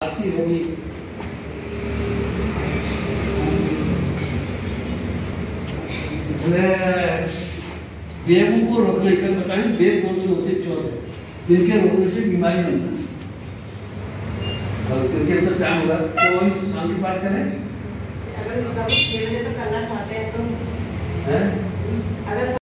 होगी। बेगों को रोकने का बताएं, बेग कौन से होते चौर जिनके रोकने से बीमारी नहीं होती। और क्योंकि तो क्या होगा तो हम शांति पाठ करें। अगर सब खेलने तो करना चाहते हैं तो अगर